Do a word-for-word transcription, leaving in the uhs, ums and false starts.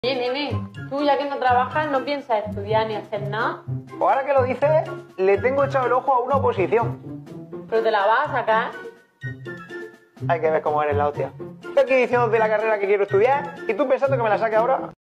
Oye, nene, tú ya que no trabajas no piensas estudiar ni hacer nada. Pues ahora que lo dices, le tengo echado el ojo a una oposición. ¿Pero te la vas a sacar? Hay que ver cómo eres la hostia. Estoy aquí diciéndote la carrera que quiero estudiar y tú pensando que me la saque ahora.